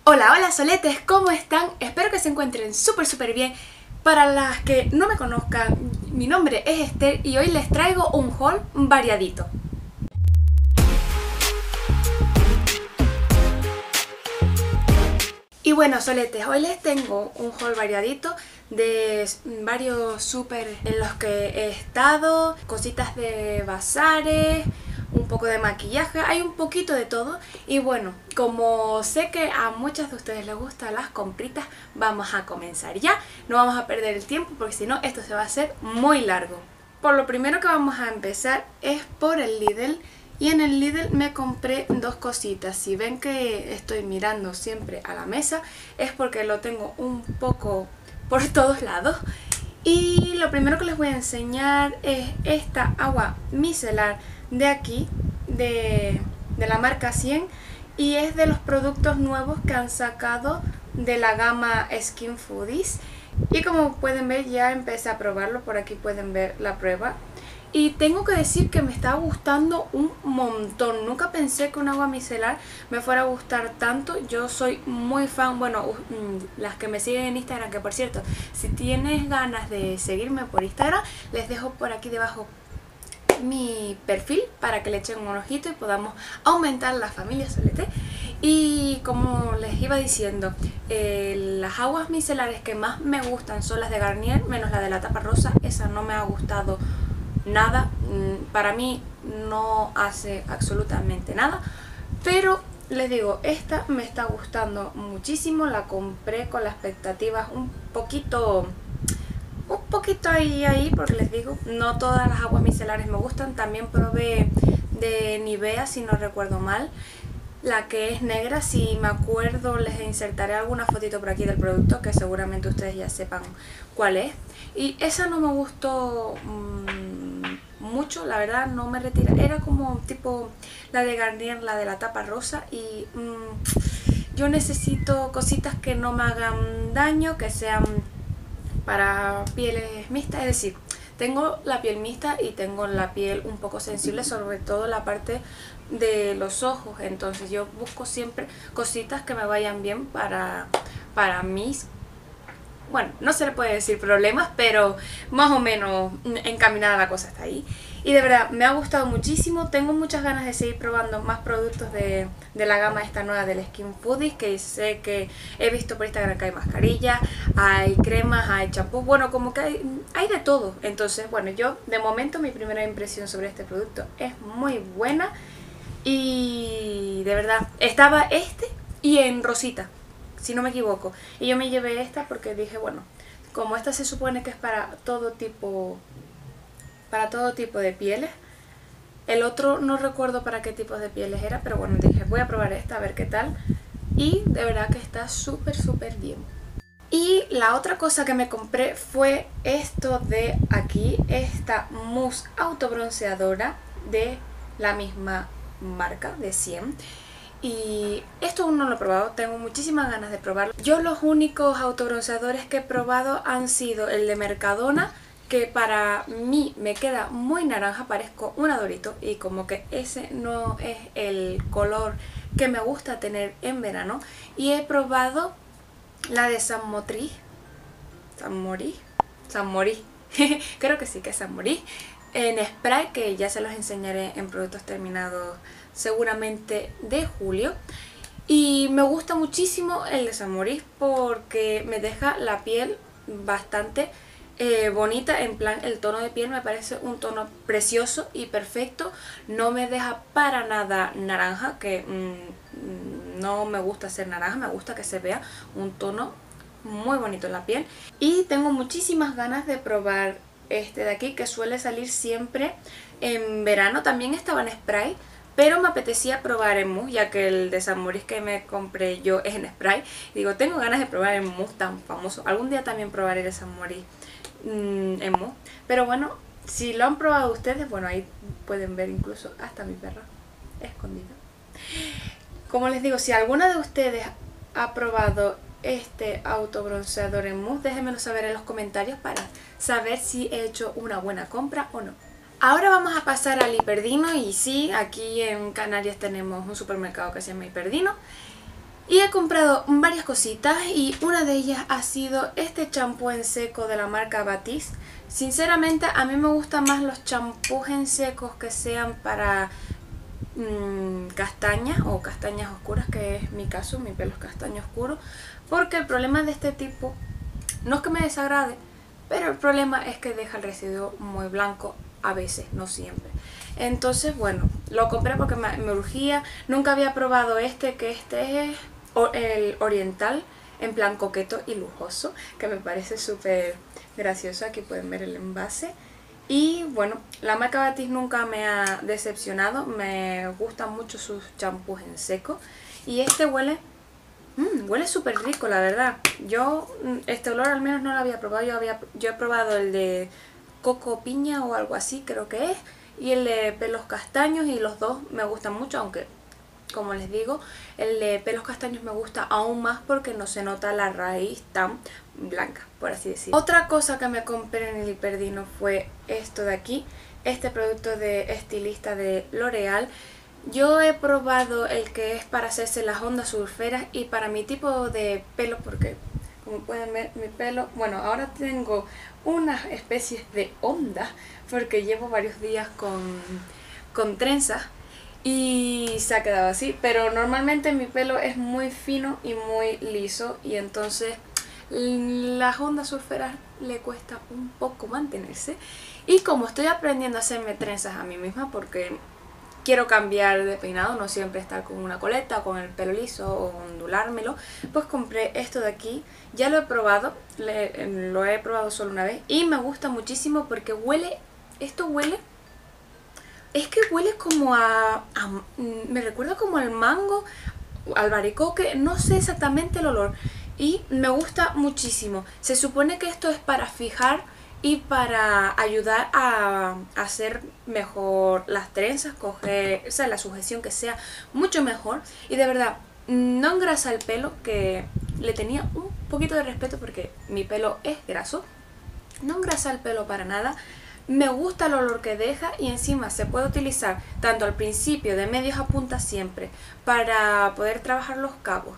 Hola, hola soletes, ¿cómo están? Espero que se encuentren súper bien. Para las que no me conozcan, mi nombre es Esther y hoy les traigo un haul variadito. Y bueno soletes, hoy les tengo un haul variadito de varios súper en los que he estado, cositas de bazares, un poco de maquillaje, hay un poquito de todo. Y bueno, como sé que a muchas de ustedes les gustan las compritas, vamos a comenzar ya. No vamos a perder el tiempo porque si no esto se va a hacer muy largo. Por lo primero que vamos a empezar es por el Lidl. Y en el Lidl me compré dos cositas. Si ven que estoy mirando siempre a la mesa es porque lo tengo un poco por todos lados. Y lo primero que les voy a enseñar es esta agua micelar de aquí, de la marca 100. Y es de los productos nuevos que han sacado de la gama Skin Foodies. Y como pueden ver ya empecé a probarlo, por aquí pueden ver la prueba. Y tengo que decir que me está gustando un montón. Nunca pensé que un agua micelar me fuera a gustar tanto. Yo soy muy fan, bueno, las que me siguen en Instagram, que por cierto, si tienes ganas de seguirme por Instagram, les dejo por aquí debajo mi perfil para que le echen un ojito y podamos aumentar la familia Solete. Y como les iba diciendo, las aguas micelares que más me gustan son las de Garnier, menos la de la tapa rosa. Esa no me ha gustado nada, para mí no hace absolutamente nada, pero les digo, esta me está gustando muchísimo. La compré con las expectativas un poquito ahí, porque les digo, no todas las aguas micelares me gustan. También probé de Nivea, si no recuerdo mal, la que es negra. Si me acuerdo les insertaré alguna fotito por aquí del producto, que seguramente ustedes ya sepan cuál es. Y esa no me gustó mucho, la verdad, no me retira. Era como tipo la de Garnier, la de la tapa rosa. Y yo necesito cositas que no me hagan daño, que sean para pieles mixtas. Es decir, tengo la piel mixta y tengo la piel un poco sensible, sobre todo la parte de los ojos. Entonces yo busco siempre cositas que me vayan bien para mis, bueno, no se le puede decir problemas, pero más o menos encaminada la cosa está ahí. Y de verdad, me ha gustado muchísimo. Tengo muchas ganas de seguir probando más productos de la gama esta nueva del Skin Foodies, que sé que he visto por Instagram que hay mascarillas, hay cremas, hay champús, bueno, como que hay de todo. Entonces, bueno, yo de momento mi primera impresión sobre este producto es muy buena. Y de verdad, estaba este y en rosita, si no me equivoco. Y yo me llevé esta porque dije, bueno, como esta se supone que es para todo tipo de pieles. El otro no recuerdo para qué tipo de pieles era, pero bueno, dije, voy a probar esta a ver qué tal. Y de verdad que está súper bien. Y la otra cosa que me compré fue esto de aquí, esta mousse autobronceadora de la misma marca, de 100. Y esto aún no lo he probado, tengo muchísimas ganas de probarlo. Yo los únicos autobronceadores que he probado han sido el de Mercadona, que para mí me queda muy naranja, parezco un adorito, y como que ese no es el color que me gusta tener en verano. Y he probado la de San Morí creo que sí que es San Morí, en spray, que ya se los enseñaré en productos terminados seguramente de julio. Y me gusta muchísimo el de San Morí porque me deja la piel bastante bonita, en plan el tono de piel me parece un tono precioso y perfecto. No me deja para nada naranja, que no me gusta ser naranja, me gusta que se vea un tono muy bonito en la piel. Y tengo muchísimas ganas de probar este de aquí, que suele salir siempre en verano. También estaba en spray, pero me apetecía probar en mousse, ya que el de San Moritz que me compré yo es en spray. Digo, tengo ganas de probar el mousse tan famoso. Algún día también probaré el de San Moritz en mousse. Pero bueno, si lo han probado ustedes, bueno, ahí pueden ver incluso hasta mi perra escondida. Como les digo, si alguna de ustedes ha probado este autobronceador en mousse, déjenmelo saber en los comentarios para saber si he hecho una buena compra o no. Ahora vamos a pasar al Hiperdino. Y sí, aquí en Canarias tenemos un supermercado que se llama Hiperdino. Y he comprado varias cositas y una de ellas ha sido este champú en seco de la marca Batiste. Sinceramente a mí me gustan más los champús en secos que sean para castañas o castañas oscuras, que es mi caso, mi pelo es castaño oscuro. Porque el problema de este tipo, no es que me desagrade, pero el problema es que deja el residuo muy blanco a veces, no siempre. Entonces bueno, lo compré porque me urgía. Nunca había probado que este es el oriental, en plan coqueto y lujoso, que me parece súper gracioso. Aquí pueden ver el envase. Y bueno, la marca Batiste nunca me ha decepcionado, me gustan mucho sus champús en seco. Y este huele súper rico, la verdad. Yo este olor al menos no lo había probado. Yo he probado el de coco piña o algo así, creo que es, y el de pelos castaños, y los dos me gustan mucho, aunque como les digo, el de pelos castaños me gusta aún más porque no se nota la raíz tan blanca, por así decirlo. Otra cosa que me compré en el Hiperdino fue esto de aquí, este producto de estilista de L'Oreal. Yo he probado el que es para hacerse las ondas surferas y para mi tipo de pelo, porque como pueden ver mi pelo, bueno, ahora tengo unas especies de ondas porque llevo varios días con trenzas y se ha quedado así, pero normalmente mi pelo es muy fino y muy liso, y entonces las ondas surferas le cuesta un poco mantenerse. Y como estoy aprendiendo a hacerme trenzas a mí misma, porque quiero cambiar de peinado, no siempre estar con una coleta o con el pelo liso o ondulármelo, pues compré esto de aquí. Ya lo he probado, lo he probado solo una vez y me gusta muchísimo porque huele, esto huele, es que huele como me recuerda como al mango, al albaricoque, no sé exactamente el olor, y me gusta muchísimo. Se supone que esto es para fijar y para ayudar a hacer mejor las trenzas, coger, o sea, la sujeción que sea mucho mejor. Y de verdad, no engrasa el pelo, que le tenía un poquito de respeto porque mi pelo es graso. No engrasa el pelo para nada. Me gusta el olor que deja, y encima se puede utilizar tanto al principio, de medios a punta siempre, para poder trabajar los cabos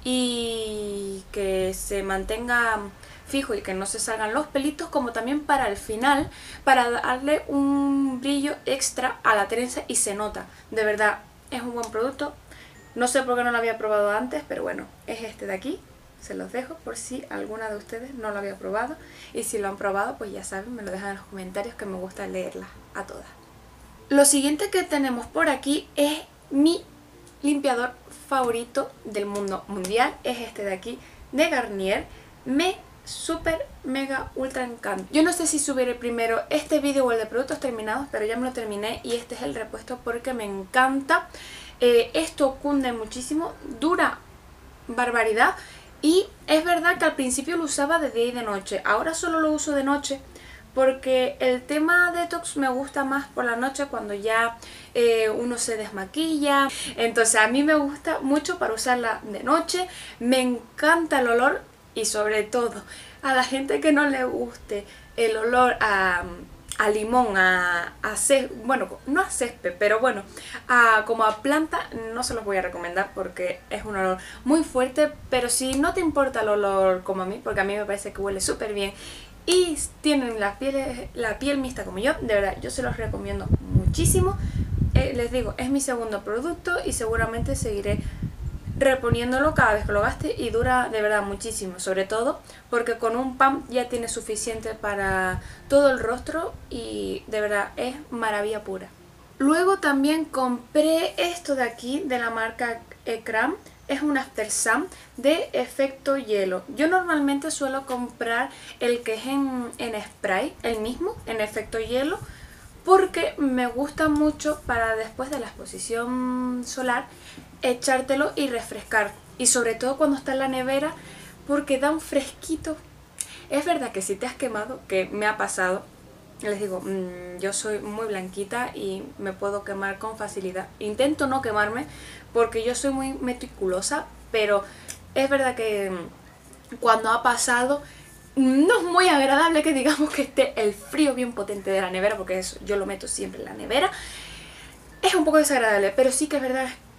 y que se mantenga fijo y que no se salgan los pelitos, como también para el final, para darle un brillo extra a la trenza, y se nota. De verdad, es un buen producto. No sé por qué no lo había probado antes, pero bueno, es este de aquí. Se los dejo por si alguna de ustedes no lo había probado, y si lo han probado pues ya saben, me lo dejan en los comentarios, que me gusta leerlas a todas. Lo siguiente que tenemos por aquí es mi limpiador favorito del mundo mundial, es este de aquí de Garnier. Me super mega ultra encanta. Yo no sé si subiré primero este vídeo o el de productos terminados, pero ya me lo terminé y este es el repuesto porque me encanta. Esto cunde muchísimo, dura barbaridad. Y es verdad que al principio lo usaba de día y de noche, ahora solo lo uso de noche porque el tema detox me gusta más por la noche, cuando ya uno se desmaquilla. Entonces a mí me gusta mucho para usarla de noche. Me encanta el olor, y sobre todo a la gente que no le guste el olor a limón, bueno, no a césped, pero bueno, como a planta, no se los voy a recomendar porque es un olor muy fuerte. Pero si no te importa el olor como a mí, porque a mí me parece que huele súper bien y tienen la piel mixta como yo, de verdad yo se los recomiendo muchísimo. Les digo, es mi segundo producto y seguramente seguiré reponiéndolo cada vez que lo gaste, y dura de verdad muchísimo, sobre todo porque con un pump ya tiene suficiente para todo el rostro y de verdad es maravilla pura. Luego también compré esto de aquí de la marca Ecram, es un After Sun de efecto hielo. Yo normalmente suelo comprar el que es en spray, el mismo, en efecto hielo, porque me gusta mucho para después de la exposición solar echártelo y refrescar, y sobre todo cuando está en la nevera porque da un fresquito. Es verdad que si te has quemado, que me ha pasado, les digo, yo soy muy blanquita y me puedo quemar con facilidad. Intento no quemarme porque yo soy muy meticulosa, pero es verdad que cuando ha pasado no es muy agradable que digamos que esté el frío bien potente de la nevera, porque eso yo lo meto siempre en la nevera. Es un poco desagradable, pero sí que es verdad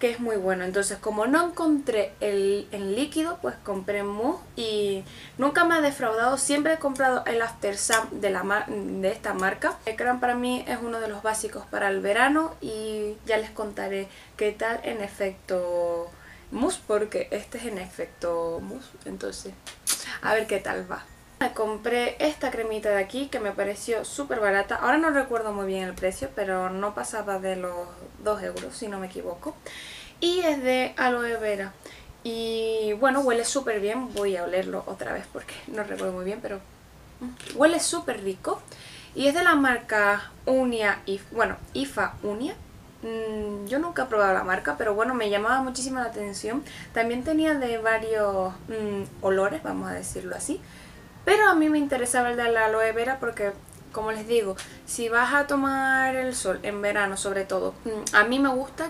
que es muy bueno. Entonces, como no encontré el líquido, pues compré mousse y nunca me ha defraudado. Siempre he comprado el After Sun de esta marca. El creo para mí es uno de los básicos para el verano y ya les contaré qué tal en efecto mousse, porque este es en efecto mousse. Entonces, a ver qué tal va. Me compré esta cremita de aquí que me pareció súper barata. Ahora no recuerdo muy bien el precio, pero no pasaba de los 2 euros si no me equivoco. Y es de aloe vera. Y bueno, huele súper bien. Voy a olerlo otra vez porque no recuerdo muy bien, pero huele súper rico. Y es de la marca Unia, IFA Unia. Yo nunca he probado la marca, pero bueno, me llamaba muchísimo la atención. También tenía de varios olores, vamos a decirlo así. Pero a mí me interesaba el de la aloe vera porque, como les digo, si vas a tomar el sol en verano sobre todo, a mí me gusta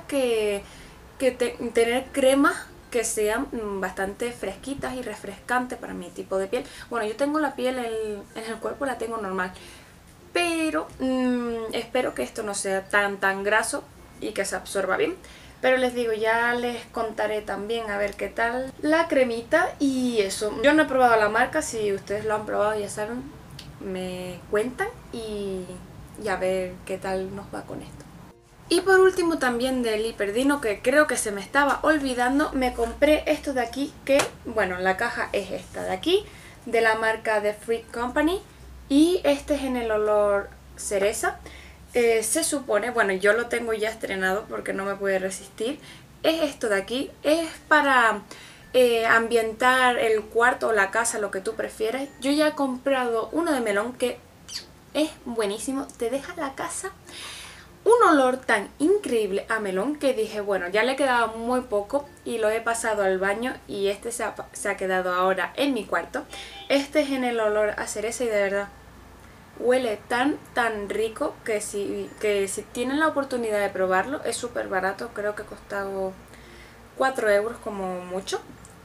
tener cremas que sean bastante fresquitas y refrescantes para mi tipo de piel. Bueno, yo tengo la piel en el cuerpo, la tengo normal, pero espero que esto no sea tan graso y que se absorba bien. Pero les digo, ya les contaré también a ver qué tal la cremita y eso. Yo no he probado la marca, si ustedes lo han probado ya saben, me cuentan y a ver qué tal nos va con esto. Y por último también del Hiperdino, que creo que se me estaba olvidando, me compré esto de aquí que, bueno, la caja es esta de aquí, de la marca The Fruit Company y este es en el olor cereza. Se supone, bueno, yo lo tengo ya estrenado porque no me pude resistir. Es esto de aquí, es para ambientar el cuarto o la casa, lo que tú prefieras. Yo ya he comprado uno de melón que es buenísimo, te deja la casa un olor tan increíble a melón que dije, bueno, ya le quedaba muy poco y lo he pasado al baño y este se ha quedado ahora en mi cuarto. Este es en el olor a cereza y de verdad huele tan rico que si tienen la oportunidad de probarlo, es súper barato, creo que ha costado 4 euros como mucho.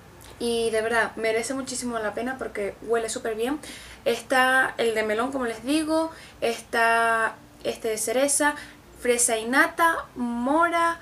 Y de verdad, merece muchísimo la pena porque huele súper bien. Está el de melón, como les digo, está este de cereza, fresa y nata, mora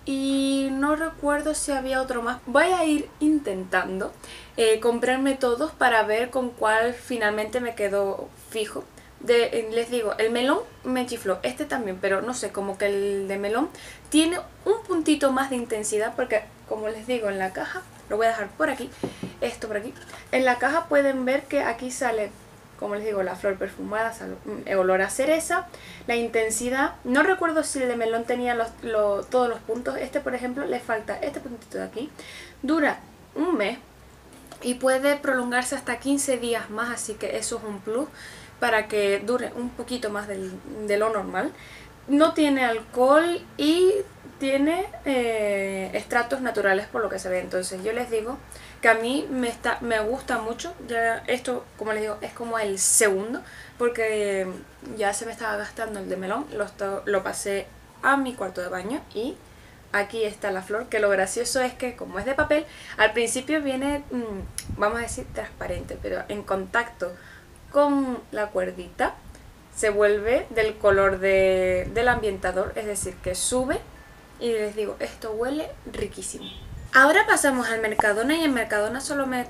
y no recuerdo si había otro más. Voy a ir intentando comprarme todos para ver con cuál finalmente me quedo fijo. Les digo, el melón me chifló, este también, pero no sé, como que el de melón tiene un puntito más de intensidad porque, como les digo, en la caja, lo voy a dejar por aquí, esto por aquí, en la caja pueden ver que aquí sale, como les digo, la flor perfumada, el olor a cereza, la intensidad, no recuerdo si el de melón tenía todos los puntos, este por ejemplo le falta este puntito de aquí, dura un mes y puede prolongarse hasta 15 días más, así que eso es un plus para que dure un poquito más de lo normal. No tiene alcohol y tiene extractos naturales por lo que se ve. Entonces yo les digo que a mí me gusta mucho. Ya esto, como les digo, es como el segundo porque ya se me estaba gastando el de melón. Lo pasé a mi cuarto de baño y aquí está la flor, que lo gracioso es que como es de papel, al principio viene, vamos a decir, transparente, pero en contacto con la cuerdita se vuelve del color del ambientador, es decir, que sube y les digo, esto huele riquísimo. Ahora pasamos al Mercadona y en Mercadona solo me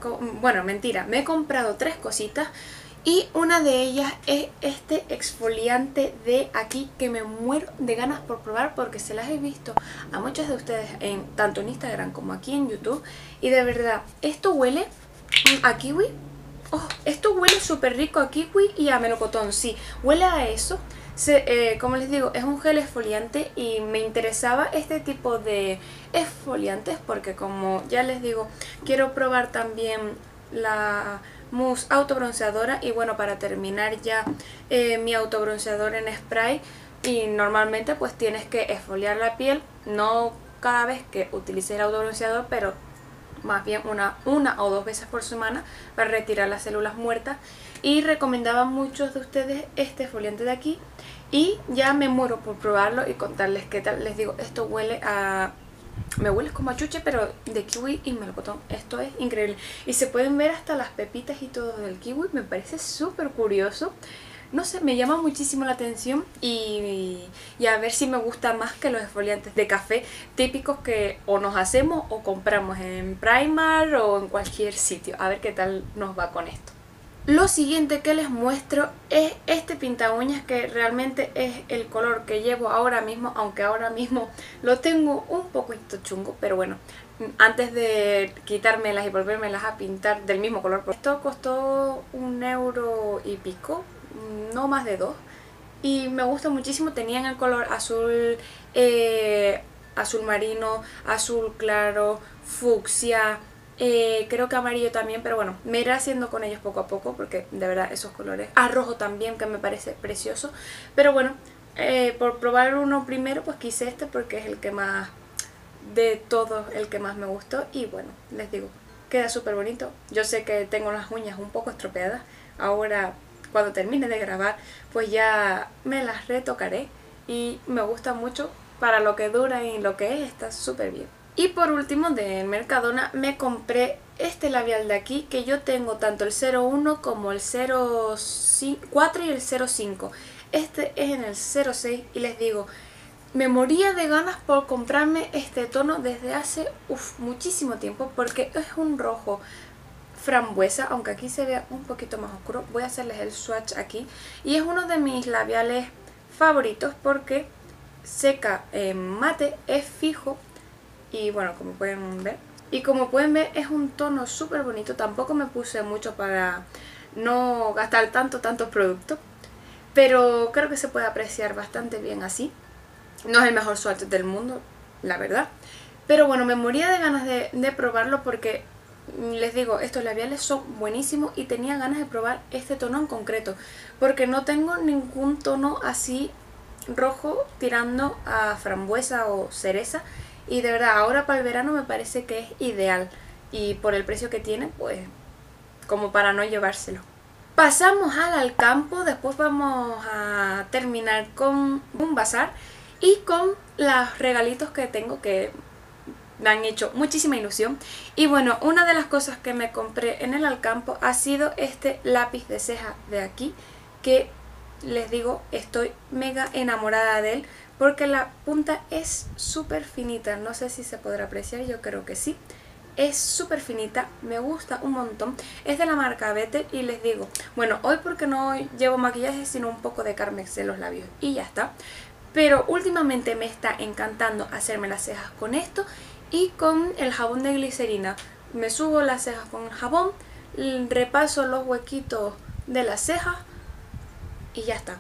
he comprado 3 cositas y una de ellas es este exfoliante de aquí que me muero de ganas por probar porque se las he visto a muchos de ustedes tanto en Instagram como aquí en YouTube y de verdad, esto huele a kiwi. Oh, esto huele súper rico a kiwi y a melocotón, sí, huele a eso. Como les digo, es un gel exfoliante y me interesaba este tipo de exfoliantes porque como ya les digo, quiero probar también la mousse autobronceadora y bueno, para terminar ya mi autobronceador en spray y normalmente pues tienes que exfoliar la piel, no cada vez que utilices el autobronceador, pero más bien una o 2 veces por semana para retirar las células muertas y recomendaban muchos de ustedes este exfoliante de aquí y ya me muero por probarlo y contarles qué tal. Les digo, esto huele a... me huele como a chuche pero de kiwi y melocotón, esto es increíble y se pueden ver hasta las pepitas y todo del kiwi, me parece súper curioso. no sé, me llama muchísimo la atención y a ver si me gusta más que los esfoliantes de café típicos que o nos hacemos o compramos en Primark o en cualquier sitio. A ver qué tal nos va con esto. Lo siguiente que les muestro es este pinta uñas, que realmente es el color que llevo ahora mismo, aunque ahora mismo lo tengo un poquito chungo, pero bueno, antes de quitármelas y volvérmelas a pintar del mismo color. Esto costó 1 € y pico, no más de 2, y me gusta muchísimo. Tenían el color azul, azul marino, azul claro, fucsia, creo que amarillo también, pero bueno, me iré haciendo con ellos poco a poco porque de verdad esos colores, a rojo también, que me parece precioso, pero bueno, por probar uno primero pues quise este porque es el que más, de todos, el que más me gustó. Y bueno, les digo, queda súper bonito. Yo sé que tengo las uñas un poco estropeadas, ahora cuando termine de grabar pues ya me las retocaré, y me gusta mucho para lo que dura y lo que es, está súper bien. Y por último, de Mercadona me compré este labial de aquí, que yo tengo tanto el 01 como el 04 y el 05. Este es en el 06 y les digo, me moría de ganas por comprarme este tono desde hace muchísimo tiempo, porque es un rojo frambuesa, aunque aquí se vea un poquito más oscuro. Voy a hacerles el swatch aquí, y es uno de mis labiales favoritos porque seca mate, es fijo. Y bueno, como pueden ver, es un tono súper bonito. Tampoco me puse mucho para no gastar tantos productos, pero creo que se puede apreciar bastante bien así. No es el mejor swatch del mundo, la verdad, pero bueno, me moría de ganas de probarlo porque les digo, estos labiales son buenísimos y tenía ganas de probar este tono en concreto porque no tengo ningún tono así rojo tirando a frambuesa o cereza. Y de verdad, ahora para el verano me parece que es ideal. Y por el precio que tiene, pues como para no llevárselo. Pasamos al Alcampo, después vamos a terminar con un bazar y con los regalitos que tengo que me han hecho muchísima ilusión. Y bueno, una de las cosas que me compré en el Alcampo ha sido este lápiz de ceja de aquí, que les digo, estoy mega enamorada de él porque la punta es súper finita. No sé si se podrá apreciar, yo creo que sí. Es súper finita, me gusta un montón. Es de la marca Better y les digo, bueno, hoy porque no llevo maquillaje sino un poco de Carmex en los labios y ya está. Pero últimamente me está encantando hacerme las cejas con esto y con el jabón de glicerina. Me subo las cejas con el jabón, repaso los huequitos de las cejas y ya está.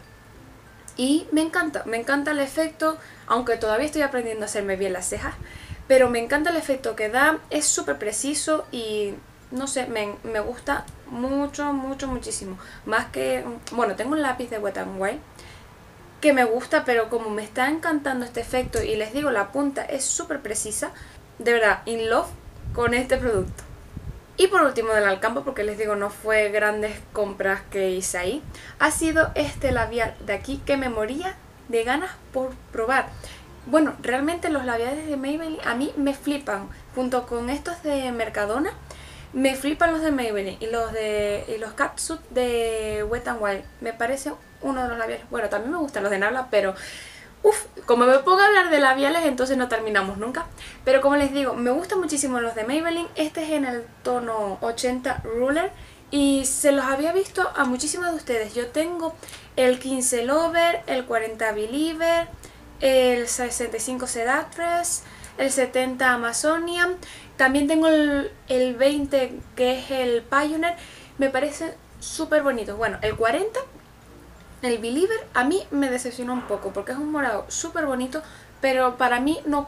Y me encanta el efecto, aunque todavía estoy aprendiendo a hacerme bien las cejas, pero me encanta el efecto que da, es súper preciso y no sé, me gusta muchísimo. Más que, bueno, tengo un lápiz de Wet n Wild que me gusta, pero como me está encantando este efecto y les digo, la punta es súper precisa, de verdad, in love con este producto. Y por último del Alcampo, porque les digo no fue grandes compras que hice ahí, ha sido este labial de aquí que me moría de ganas por probar. Bueno, realmente los labiales de Maybelline a mí me flipan, junto con estos de Mercadona, me flipan los de Maybelline y los Catsuit de Wet n Wild, me parece uno de los labiales, bueno también me gustan los de Nabla, pero como me pongo a hablar de labiales entonces no terminamos nunca. Pero como les digo, me gustan muchísimo los de Maybelline. Este es en el tono 80 Ruler y se los había visto a muchísimos de ustedes. Yo tengo el 15 Lover, el 40 Believer, el 65 Seductress, el 70 Amazonian. También tengo el 20 que es el Pioneer. Me parece súper bonito. Bueno, el 40... el Believer a mí me decepcionó un poco porque es un morado súper bonito, pero para mí no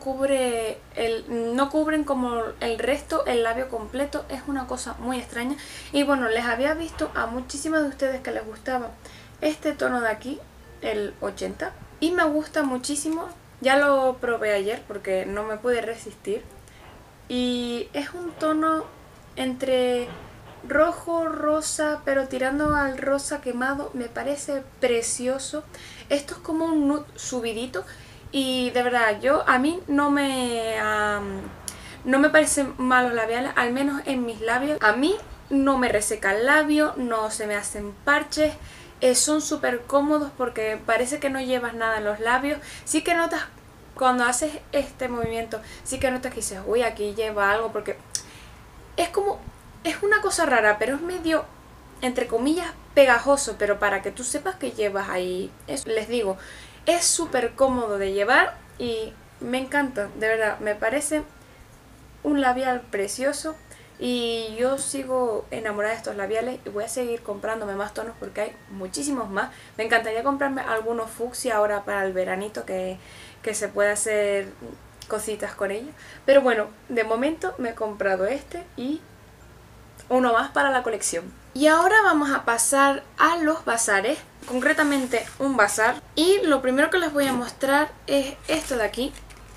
cubren como el resto el labio completo, es una cosa muy extraña. Y bueno, les había visto a muchísimas de ustedes que les gustaba este tono de aquí, el 80, y me gusta muchísimo. Ya lo probé ayer porque no me pude resistir y es un tono entre rojo, rosa, pero tirando al rosa quemado, me parece precioso. Esto es como un nude subidito y de verdad, a mí no me parecen malos labiales, al menos en mis labios. A mí no me reseca el labio, no se me hacen parches, Son súper cómodos porque parece que no llevas nada en los labios. Sí que notas, cuando haces este movimiento, sí que notas que dices, uy, aquí lleva algo, porque es como, es una cosa rara, pero es medio, entre comillas, pegajoso, pero para que tú sepas que llevas ahí, les digo, es súper cómodo de llevar y me encanta, de verdad, me parece un labial precioso. Y yo sigo enamorada de estos labiales y voy a seguir comprándome más tonos porque hay muchísimos más. Me encantaría comprarme algunos fucsia ahora para el veranito, que se puede hacer cositas con ellos. Pero bueno, de momento me he comprado este y uno más para la colección. Y ahora vamos a pasar a los bazares, concretamente un bazar. Y lo primero que les voy a mostrar es esto de aquí,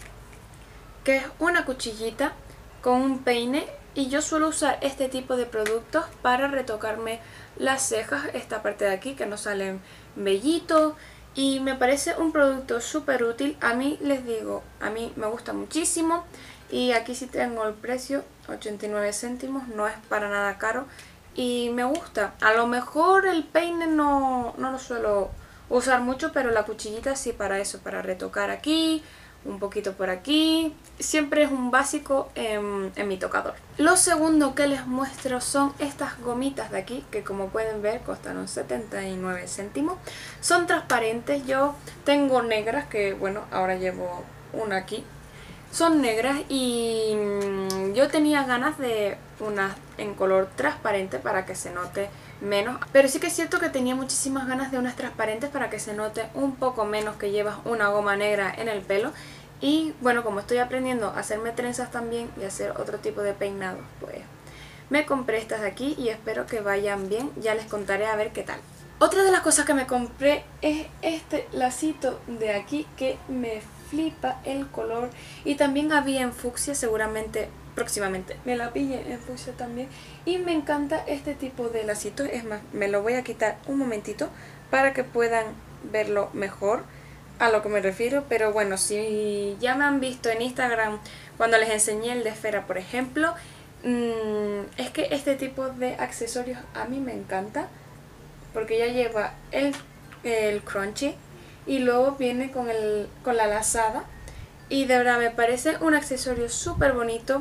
que es una cuchillita con un peine. Y yo suelo usar este tipo de productos para retocarme las cejas, esta parte de aquí que no salen vellitos. Y me parece un producto súper útil. A mí, les digo, a mí me gusta muchísimo. Y aquí sí tengo el precio, 89 céntimos, no es para nada caro. Y me gusta. A lo mejor el peine no lo suelo usar mucho, pero la cuchillita sí, para eso, para retocar aquí, un poquito por aquí. Siempre es un básico en mi tocador. Lo segundo que les muestro son estas gomitas de aquí, que como pueden ver costaron 79 céntimos. Son transparentes. Yo tengo negras, que bueno, ahora llevo una aquí. Son negras y yo tenía ganas de unas en color transparente para que se note menos. Pero sí que es cierto que tenía muchísimas ganas de unas transparentes para que se note un poco menos que llevas una goma negra en el pelo. Y bueno, como estoy aprendiendo a hacerme trenzas también y hacer otro tipo de peinados, pues me compré estas de aquí y espero que vayan bien. Ya les contaré a ver qué tal. Otra de las cosas que me compré es este lacito de aquí, que me flipa el color. Y también había en fucsia, seguramente próximamente me la pille en fucsia también. Y me encanta este tipo de lacito. Es más, me lo voy a quitar un momentito para que puedan verlo mejor a lo que me refiero. Pero bueno, si ya me han visto en Instagram cuando les enseñé el de esfera, por ejemplo, es que este tipo de accesorios a mí me encanta, porque ya lleva el crunchy y luego viene con la lazada. Y de verdad me parece un accesorio súper bonito,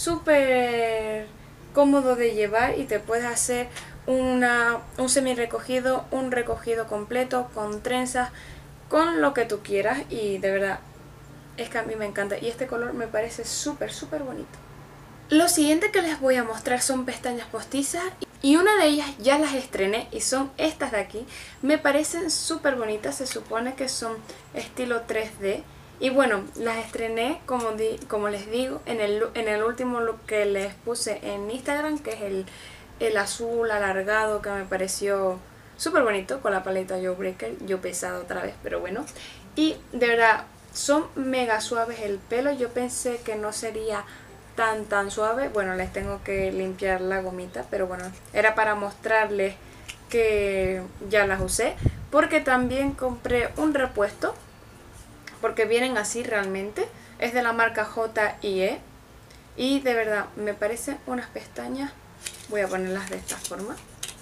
súper cómodo de llevar, y te puedes hacer un semi recogido, un recogido completo, con trenzas, con lo que tú quieras. Y de verdad es que a mí me encanta y este color me parece súper bonito. Lo siguiente que les voy a mostrar son pestañas postizas, y una de ellas ya las estrené y son estas de aquí. Me parecen súper bonitas, se supone que son estilo 3D. Y bueno, las estrené, como les digo, en el último look que les puse en Instagram, que es el azul alargado, que me pareció súper bonito, con la paleta Jawbreaker. Yo pesada otra vez, pero bueno. Y de verdad, son mega suaves el pelo. Yo pensé que no sería tan suave. Bueno, les tengo que limpiar la gomita, pero bueno, era para mostrarles que ya las usé. Porque también compré un repuesto, porque vienen así realmente. Es de la marca J&E y de verdad me parecen unas pestañas. Voy a ponerlas de esta forma.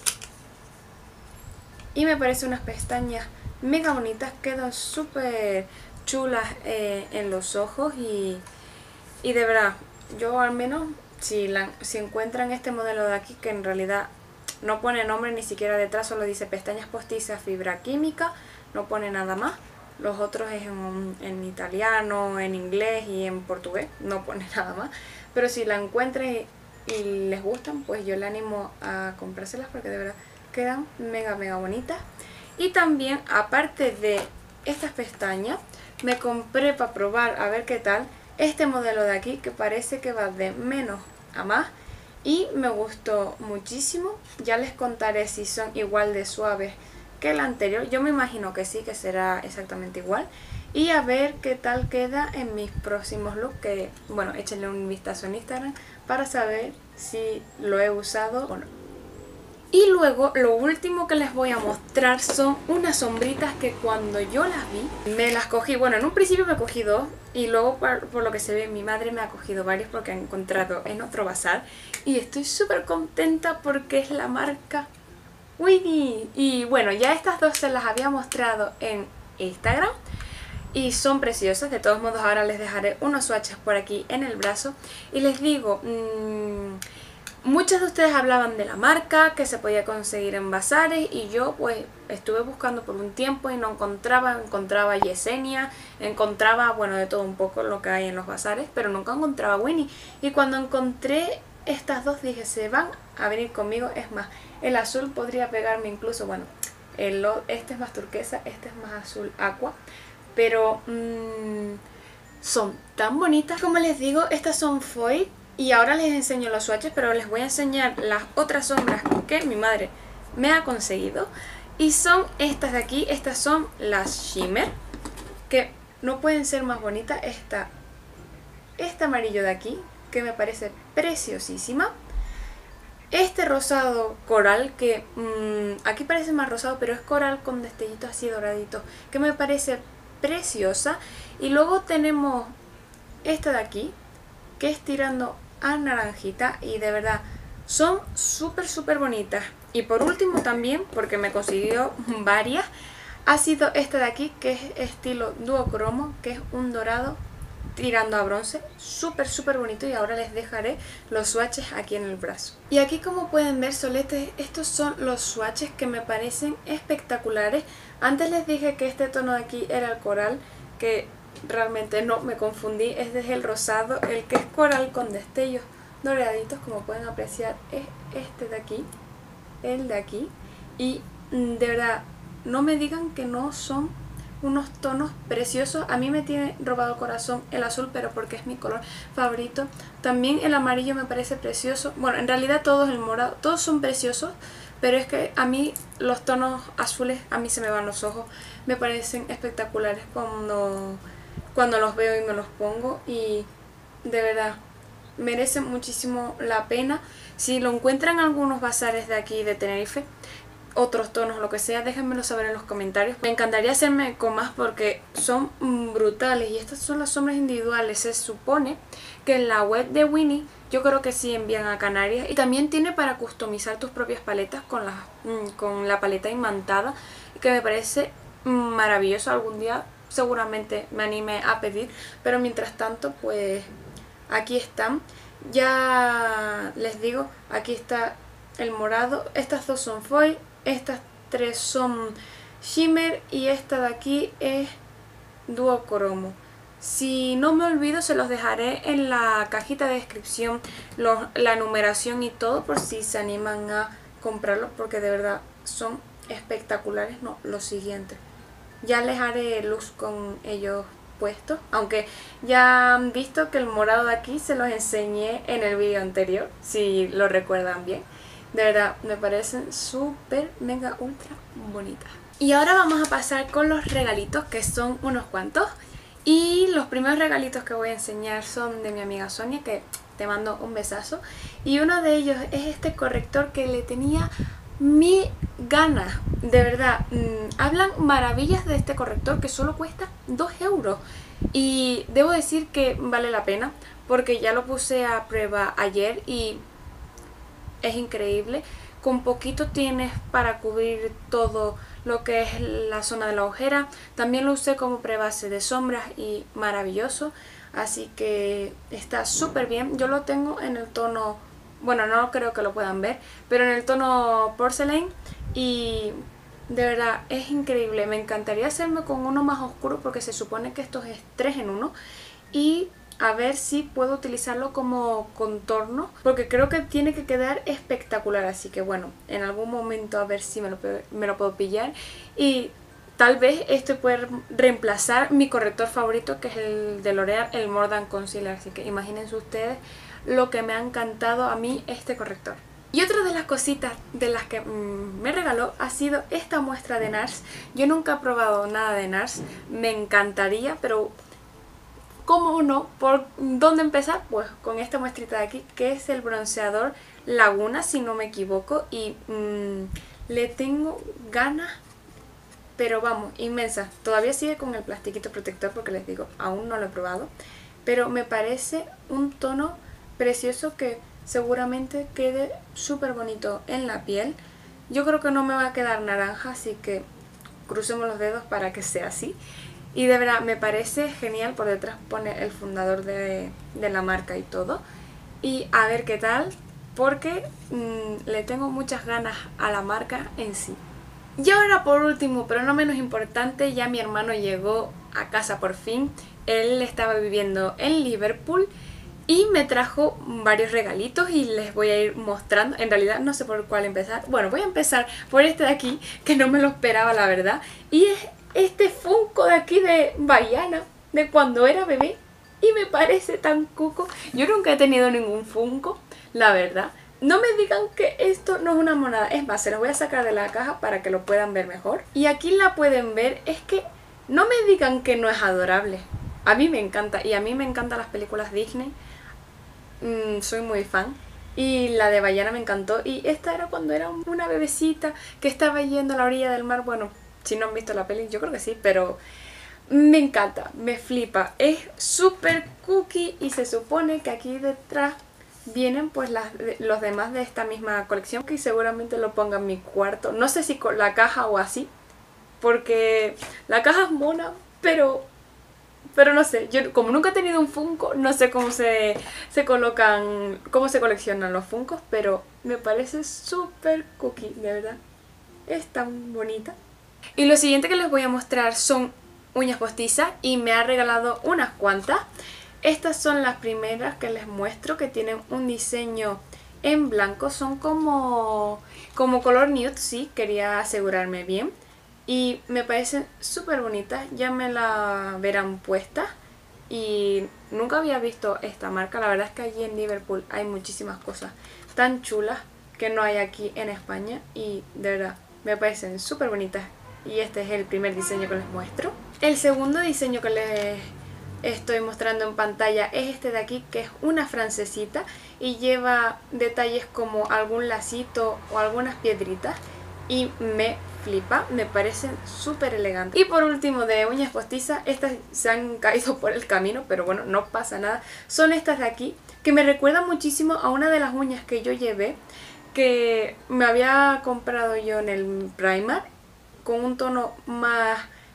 Y me parecen unas pestañas mega bonitas, quedan súper chulas en los ojos. Y de verdad, yo al menos, si encuentran este modelo de aquí, que en realidad no pone nombre ni siquiera detrás, solo dice pestañas postizas fibra química, no pone nada más. Los otros es en italiano, en inglés y en portugués, no pone nada más. Pero si la encuentran y les gustan, pues yo le animo a comprárselas, porque de verdad quedan mega bonitas. Y también, aparte de estas pestañas, me compré para probar a ver qué tal este modelo de aquí, que parece que va de menos a más y me gustó muchísimo. Ya les contaré si son igual de suaves que el anterior. Yo me imagino que sí, que será exactamente igual. Y a ver qué tal queda en mis próximos looks, que bueno, échenle un vistazo en Instagram para saber si lo he usado o no. Y luego lo último que les voy a mostrar son unas sombritas que cuando yo las vi me las cogí. Bueno, en un principio me cogí dos y luego por lo que se ve mi madre me ha cogido varios porque ha encontrado en otro bazar. Y estoy súper contenta porque es la marca Winnie. Y bueno, ya estas dos se las había mostrado en Instagram y son preciosas. De todos modos ahora les dejaré unos swatches por aquí en el brazo. Y les digo, muchos de ustedes hablaban de la marca, que se podía conseguir en bazares, y yo pues estuve buscando por un tiempo y no encontraba Yesenia, encontraba, bueno, de todo un poco lo que hay en los bazares, pero nunca encontraba Winnie. Y cuando encontré estas dos dije, se van a venir conmigo. Es más, el azul podría pegarme incluso, bueno, este es más turquesa, este es más azul aqua, pero son tan bonitas. Como les digo, estas son foil. Y ahora les enseño los swatches, pero les voy a enseñar las otras sombras que mi madre me ha conseguido. Y son estas de aquí, estas son las shimmer, que no pueden ser más bonitas. Este amarillo de aquí, que me parece preciosísima. Este rosado coral, que aquí parece más rosado, pero es coral con destellitos así doraditos, que me parece preciosa. Y luego tenemos esta de aquí, que es tirando a naranjita, y de verdad son súper bonitas. Y por último también, porque me consiguió varias, ha sido esta de aquí, que es estilo duocromo, que es un dorado tirando a bronce, súper bonito. Y ahora les dejaré los swatches aquí en el brazo. Y aquí, como pueden ver, soletes, estos son los swatches que me parecen espectaculares. Antes les dije que este tono de aquí era el coral, que realmente no, me confundí. Este es el rosado, el que es coral con destellos doraditos, como pueden apreciar es este de aquí, el de aquí. Y de verdad, no me digan que no son unos tonos preciosos. A mí me tiene robado el corazón el azul, pero porque es mi color favorito. También el amarillo me parece precioso. Bueno, en realidad todos, el morado, todos son preciosos, pero es que a mí los tonos azules, a mí se me van los ojos. Me parecen espectaculares cuando los veo y me los pongo, y de verdad merecen muchísimo la pena. Si lo encuentran en algunos bazares de aquí de Tenerife, otros tonos, lo que sea, déjenmelo saber en los comentarios. Me encantaría hacerme con más porque son brutales. Y estas son las sombras individuales. Se supone que en la web de Winnie, yo creo que sí envían a Canarias. Y también tiene para customizar tus propias paletas con la paleta imantada, que me parece maravilloso. Algún día seguramente me anime a pedir, pero mientras tanto pues aquí están. Ya les digo, aquí está el morado. Estas dos son foil, estas tres son shimmer y esta de aquí es duocromo. Si no me olvido, se los dejaré en la cajita de descripción, la numeración y todo, por si se animan a comprarlos, porque de verdad son espectaculares. No, lo siguiente, ya les haré luz con ellos puestos, aunque ya han visto que el morado de aquí se los enseñé en el vídeo anterior, si lo recuerdan bien. De verdad, me parecen súper, mega, ultra bonitas. Y ahora vamos a pasar con los regalitos, que son unos cuantos. Y los primeros regalitos que voy a enseñar son de mi amiga Sonia, que te mando un besazo. Y uno de ellos es este corrector que le tenía mil ganas. De verdad, hablan maravillas de este corrector, que solo cuesta 2 euros. Y debo decir que vale la pena, porque ya lo puse a prueba ayer y es increíble. Con poquito tienes para cubrir todo lo que es la zona de la ojera. También lo usé como prebase de sombras y maravilloso. Así que está súper bien. Yo lo tengo en el tono, bueno, no creo que lo puedan ver, pero en el tono porcelain. Y de verdad es increíble. Me encantaría hacerme con uno más oscuro, porque se supone que esto es 3 en 1. Y a ver si puedo utilizarlo como contorno, porque creo que tiene que quedar espectacular. Así que bueno, en algún momento a ver si me lo puedo pillar. Y tal vez este puede reemplazar mi corrector favorito, que es el de L'Oreal, el More Than Concealer. Así que imagínense ustedes lo que me ha encantado a mí este corrector. Y otra de las cositas de las que me regaló ha sido esta muestra de NARS. Yo nunca he probado nada de NARS, me encantaría, pero ¿cómo no? ¿Por dónde empezar? Pues con esta muestrita de aquí, que es el bronceador Laguna, si no me equivoco. Y le tengo ganas, pero vamos, inmensa. Todavía sigue con el plastiquito protector, porque les digo, aún no lo he probado. Pero me parece un tono precioso que seguramente quede súper bonito en la piel. Yo creo que no me va a quedar naranja, así que crucemos los dedos para que sea así. Y de verdad me parece genial, por detrás pone el fundador de la marca y todo. Y a ver qué tal, porque le tengo muchas ganas a la marca en sí. Y ahora por último, pero no menos importante, ya mi hermano llegó a casa por fin. Él estaba viviendo en Liverpool y me trajo varios regalitos y les voy a ir mostrando. En realidad no sé por cuál empezar. Bueno, voy a empezar por este de aquí, que no me lo esperaba la verdad. Y es este Funko de aquí de Baiana, de cuando era bebé. Y me parece tan cuco. Yo nunca he tenido ningún Funko, la verdad. No me digan que esto no es una monada. Es más, se los voy a sacar de la caja para que lo puedan ver mejor. Y aquí la pueden ver. Es que no me digan que no es adorable. A mí me encanta. Y a mí me encantan las películas Disney. Soy muy fan. Y la de Baiana me encantó. Y esta era cuando era una bebecita que estaba yendo a la orilla del mar. Bueno, si no han visto la peli, yo creo que sí, pero me encanta, me flipa. Es súper cookie y se supone que aquí detrás vienen pues los demás de esta misma colección, que seguramente lo ponga en mi cuarto. No sé si con la caja o así, porque la caja es mona, pero no sé. Yo como nunca he tenido un Funko, no sé cómo se colocan, cómo se coleccionan los Funkos, pero me parece súper cookie, de verdad. Es tan bonita. Y lo siguiente que les voy a mostrar son uñas postizas y me ha regalado unas cuantas. Estas son las primeras que les muestro, que tienen un diseño en blanco. Son como color nude, sí, quería asegurarme bien. Y me parecen súper bonitas, ya me la verán puesta. Y nunca había visto esta marca, la verdad es que allí en Liverpool hay muchísimas cosas tan chulas que no hay aquí en España. Y de verdad, me parecen súper bonitas. Y este es el primer diseño que les muestro. El segundo diseño que les estoy mostrando en pantalla es este de aquí, que es una francesita y lleva detalles como algún lacito o algunas piedritas y me flipa, me parecen súper elegantes. Y por último, de uñas postizas, estas se han caído por el camino, pero bueno, no pasa nada. Son estas de aquí, que me recuerdan muchísimo a una de las uñas que yo llevé, que me había comprado yo en el Primark, con un tono más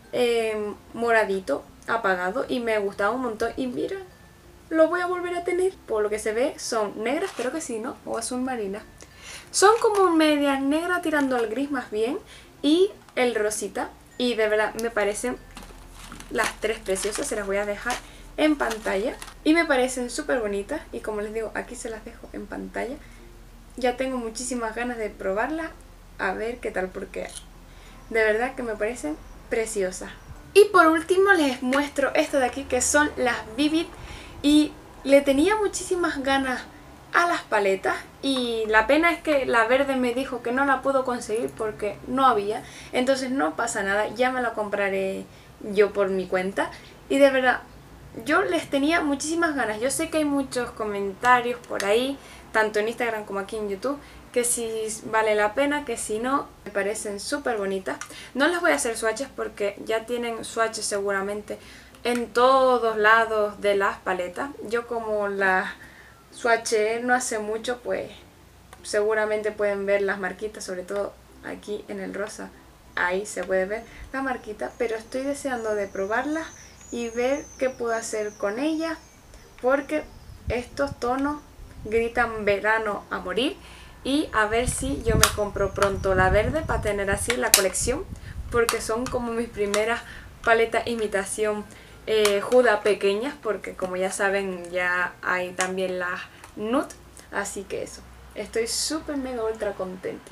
moradito, apagado, y me gustaba un montón. Y mira, lo voy a volver a tener. Por lo que se ve son negras, creo que sí, ¿no? O azul marina. Son como medias negras tirando al gris más bien, y el rosita. Y de verdad me parecen las tres preciosas, se las voy a dejar en pantalla. Y me parecen súper bonitas y como les digo, aquí se las dejo en pantalla. Ya tengo muchísimas ganas de probarlas, a ver qué tal, porque de verdad que me parecen preciosas. Y por último les muestro esto de aquí, que son las Vivid. Y le tenía muchísimas ganas a las paletas y la pena es que la verde me dijo que no la pudo conseguir porque no había. Entonces no pasa nada, ya me la compraré yo por mi cuenta. Y de verdad, yo les tenía muchísimas ganas. Yo sé que hay muchos comentarios por ahí, tanto en Instagram como aquí en YouTube, que si vale la pena, que si no. Me parecen súper bonitas. No les voy a hacer swatches porque ya tienen swatches seguramente en todos lados de las paletas. Yo como las swatché no hace mucho, pues seguramente pueden ver las marquitas, sobre todo aquí en el rosa. Ahí se puede ver la marquita, pero estoy deseando de probarlas y ver qué puedo hacer con ellas, porque estos tonos gritan verano a morir. Y a ver si yo me compro pronto la verde para tener así la colección, porque son como mis primeras paletas imitación Huda pequeñas, porque como ya saben ya hay también las nude, así que eso, estoy súper mega ultra contenta.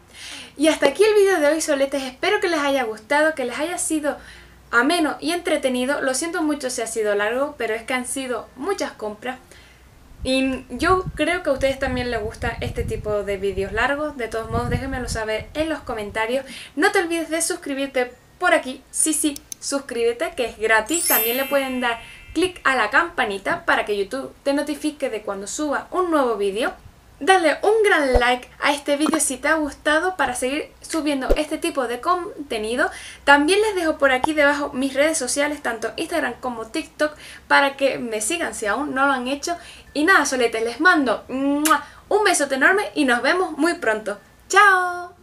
Y hasta aquí el vídeo de hoy, soletes. Espero que les haya gustado, que les haya sido ameno y entretenido. Lo siento mucho si ha sido largo, pero es que han sido muchas compras. Y yo creo que a ustedes también les gusta este tipo de vídeos largos. De todos modos, déjenmelo saber en los comentarios. No te olvides de suscribirte por aquí. Sí, suscríbete, que es gratis. También le pueden dar clic a la campanita para que YouTube te notifique de cuando suba un nuevo vídeo. Dale un gran like a este vídeo si te ha gustado para seguir subiendo este tipo de contenido. También les dejo por aquí debajo mis redes sociales, tanto Instagram como TikTok, para que me sigan si aún no lo han hecho. Y nada, soletes, les mando un besote enorme y nos vemos muy pronto. ¡Chao!